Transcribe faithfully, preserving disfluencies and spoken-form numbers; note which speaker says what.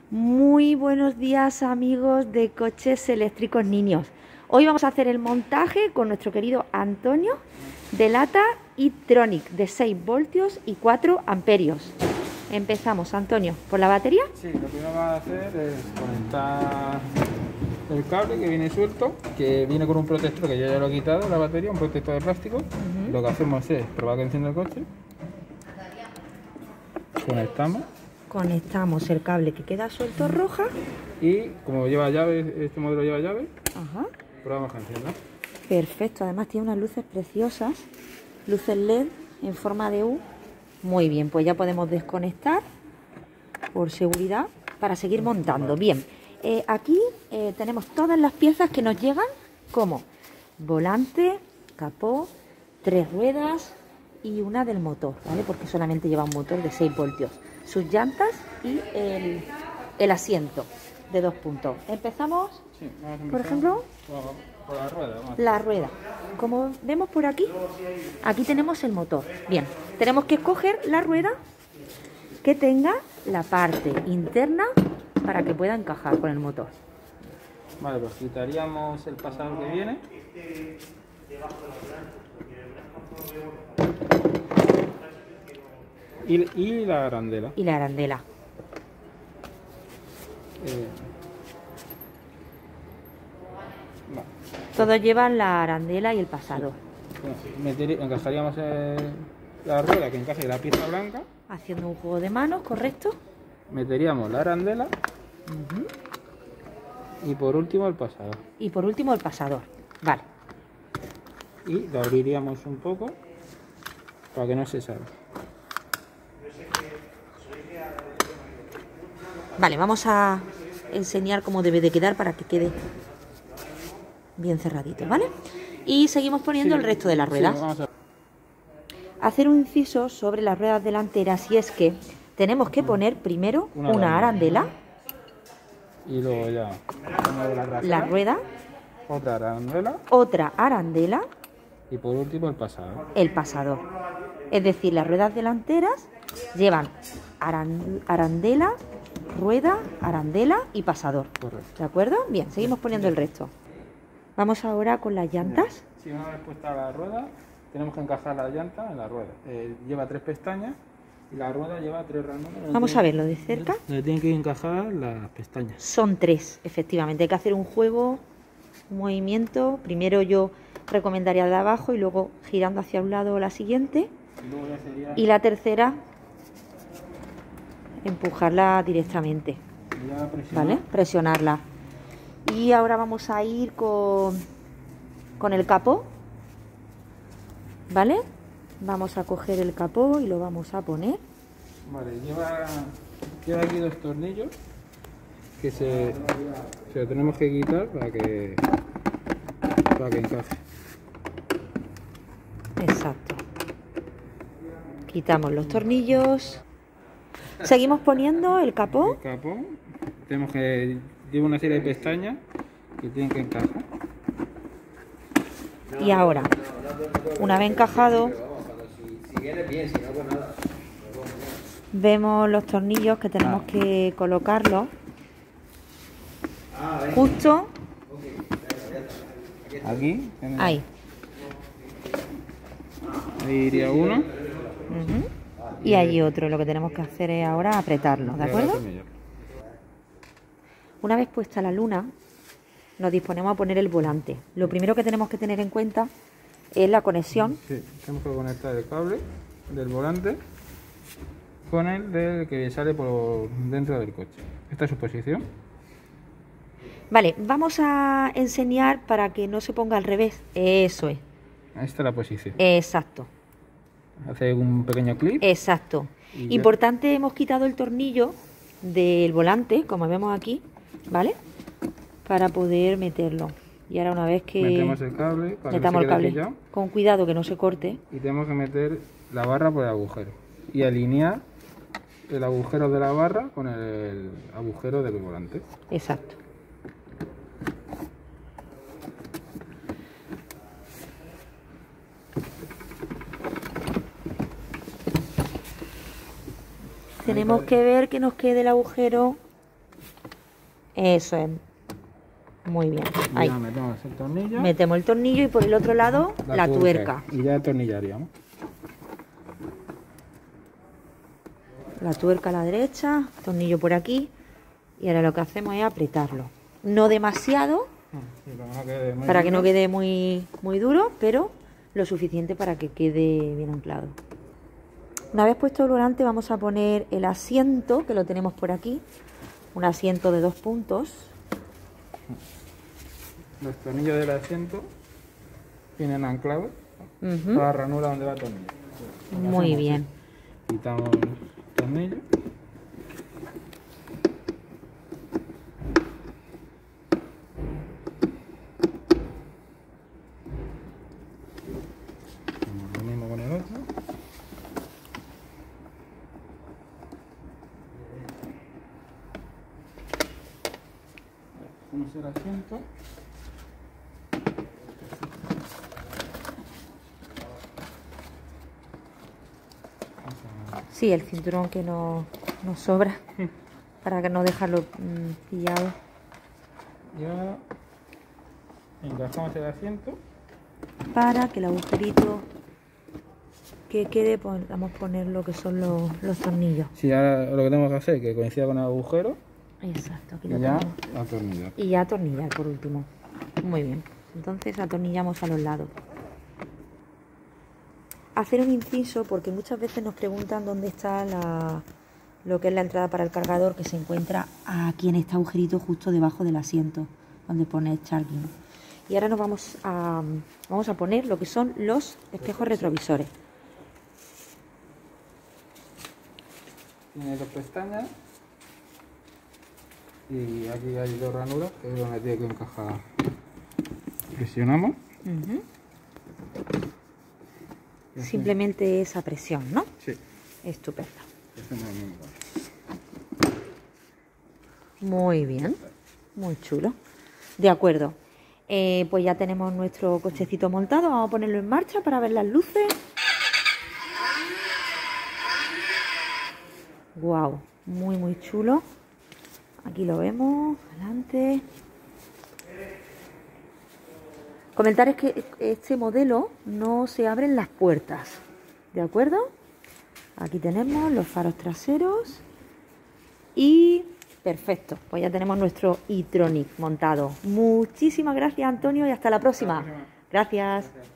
Speaker 1: Muy buenos días, amigos de Coches Eléctricos Niños. Hoy vamos a hacer el montaje con nuestro querido Antonio de lata e-tronic de seis voltios y cuatro amperios. Empezamos, Antonio, ¿por la batería?
Speaker 2: Sí, lo que vamos a hacer es conectar el cable que viene suelto, que viene con un protector que yo ya lo he quitado, la batería, un protector de plástico. Uh-huh. Lo que hacemos es probar que enciende el coche. Conectamos.
Speaker 1: Conectamos el cable que queda suelto roja.
Speaker 2: Y como lleva llave, este modelo lleva llave,
Speaker 1: Ajá.
Speaker 2: probamos que encienda.
Speaker 1: Perfecto, además tiene unas luces preciosas, luces L E D en forma de U. Muy bien, pues ya podemos desconectar por seguridad para seguir montando. Bien, eh, aquí eh, tenemos todas las piezas que nos llegan, como volante, capó, tres ruedas y una del motor, ¿vale? Porque solamente lleva un motor de seis voltios. Sus llantas y el, el asiento de dos puntos. Empezamos,
Speaker 2: sí, vamos a
Speaker 1: por ejemplo,
Speaker 2: por, por la rueda. Vamos.
Speaker 1: La rueda. Como vemos por aquí, aquí tenemos el motor. Bien, tenemos que escoger la rueda que tenga la parte interna para que pueda encajar con el motor.
Speaker 2: Vale, pues quitaríamos el pasador que viene. Y, y la arandela.
Speaker 1: Y la arandela.
Speaker 2: Eh, vale.
Speaker 1: Todos llevan la arandela y el pasador.
Speaker 2: Sí. Meter, encajaríamos el, la rueda que encaje la pieza blanca.
Speaker 1: Haciendo un juego de manos, ¿correcto?
Speaker 2: Meteríamos la arandela. Uh-huh. Y por último el pasador.
Speaker 1: Y por último el pasador. Vale.
Speaker 2: Y lo abriríamos un poco para que no se salga.
Speaker 1: Vale, vamos a enseñar cómo debe de quedar para que quede bien cerradito, ¿vale? Y seguimos poniendo sí, el resto de las ruedas. Sí, vamos a... Hacer un inciso sobre las ruedas delanteras, y es que tenemos que poner primero una, una arandela.
Speaker 2: Y luego ya
Speaker 1: la, la rueda.
Speaker 2: Otra arandela.
Speaker 1: Otra arandela.
Speaker 2: Y por último el pasador.
Speaker 1: El pasador. Es decir, las ruedas delanteras llevan arandela, rueda, arandela y pasador.
Speaker 2: Correcto.
Speaker 1: ¿De acuerdo? Bien, seguimos poniendo el resto. Vamos ahora con las llantas.
Speaker 2: Si una vez puesta la rueda, tenemos que encajar la llanta en la rueda. Eh, lleva tres pestañas y la rueda lleva tres ranuras.
Speaker 1: Vamos a verlo de cerca.
Speaker 2: Donde tienen que encajar las pestañas.
Speaker 1: Son tres, efectivamente. Hay que hacer un juego, un movimiento. Primero yo recomendaría de abajo y luego girando hacia un lado la siguiente.
Speaker 2: Y, luego ya sería...
Speaker 1: y la tercera, empujarla directamente. ¿Vale? Presionarla. Y ahora vamos a ir con, con el capó. ¿Vale? Vamos a coger el capó y lo vamos a poner.
Speaker 2: Vale, lleva, lleva aquí dos tornillos que se, se lo tenemos que quitar para que, para que encaje.
Speaker 1: Exacto. Quitamos los tornillos. Seguimos poniendo el capó.
Speaker 2: El capó. Tenemos que lleva una serie de pestañas que tienen que encajar.
Speaker 1: Y ahora, una vez encajado, vemos los tornillos que tenemos que colocarlos justo
Speaker 2: aquí.
Speaker 1: Ahí.
Speaker 2: Ahí iría uno.
Speaker 1: Uh-huh. Y allí otro. Lo que tenemos que hacer es ahora apretarlo, ¿de acuerdo? Una vez puesta la luna, nos disponemos a poner el volante. Lo primero que tenemos que tener en cuenta es la conexión.
Speaker 2: Sí, tenemos que conectar el cable del volante con el del que sale por dentro del coche. Esta es su posición.
Speaker 1: Vale, vamos a enseñar para que no se ponga al revés. Eso es.
Speaker 2: Esta es la posición.
Speaker 1: Exacto.
Speaker 2: Hace un pequeño clic.
Speaker 1: Exacto. Importante, hemos quitado el tornillo del volante, como vemos aquí, ¿vale? Para poder meterlo. Y ahora una vez que
Speaker 2: metemos el cable, para
Speaker 1: metamos
Speaker 2: que no se
Speaker 1: el cable,
Speaker 2: pillado,
Speaker 1: con cuidado que no se corte.
Speaker 2: Y tenemos que meter la barra por el agujero y alinear el agujero de la barra con el agujero del volante.
Speaker 1: Exacto. Tenemos que ver que nos quede el agujero Eso es. Muy bien. Ahí.
Speaker 2: Ya metemos el tornillo.
Speaker 1: Metemos el tornillo y por el otro lado la, la tuerca.
Speaker 2: Y ya atornillaríamos.
Speaker 1: La tuerca a la derecha, tornillo por aquí. Y ahora lo que hacemos es apretarlo. No demasiado,
Speaker 2: sí, no quede muy
Speaker 1: para
Speaker 2: duro.
Speaker 1: que no quede muy, muy duro, pero lo suficiente para que quede bien anclado. Una vez puesto el volante vamos a poner el asiento, que lo tenemos por aquí. Un asiento de dos puntos.
Speaker 2: Los tornillos del asiento vienen anclados
Speaker 1: Uh-huh.
Speaker 2: a la ranura donde va el tornillo.
Speaker 1: Muy bien.
Speaker 2: Así. Quitamos el tornillo. Hacemos lo mismo con el otro. Ponemos el asiento.
Speaker 1: Sí, el cinturón que nos no sobra para que no dejarlo mmm, pillado.
Speaker 2: Ya encajamos el asiento.
Speaker 1: Para que el agujerito que quede podamos poner lo que son los, los tornillos.
Speaker 2: Sí, ahora lo que tenemos que hacer es que coincida con el agujero.
Speaker 1: Exacto, aquí
Speaker 2: Y
Speaker 1: lo
Speaker 2: ya
Speaker 1: tenemos.
Speaker 2: atornillar.
Speaker 1: Y ya atornillar por último. Muy bien. Entonces atornillamos a los lados. Hacer un inciso porque muchas veces nos preguntan dónde está la, lo que es la entrada para el cargador, que se encuentra aquí en este agujerito justo debajo del asiento donde pone charging. Y ahora nos vamos a, vamos a poner lo que son los espejos retrovisores.
Speaker 2: Tiene dos pestañas y aquí hay dos ranuras que es donde tiene que encajar. Presionamos.
Speaker 1: Uh-huh. Simplemente esa presión, ¿no?
Speaker 2: Sí.
Speaker 1: Estupendo.
Speaker 2: Hacemos lo mismo.
Speaker 1: Muy bien. Muy chulo. De acuerdo. Eh, pues ya tenemos nuestro cochecito montado. Vamos a ponerlo en marcha para ver las luces. Wow, muy muy chulo. Aquí lo vemos, adelante. Comentar es que este modelo no se abren las puertas, ¿de acuerdo? Aquí tenemos los faros traseros y perfecto, pues ya tenemos nuestro i-Tronic montado. Muchísimas gracias, Antonio, y hasta la próxima. Gracias.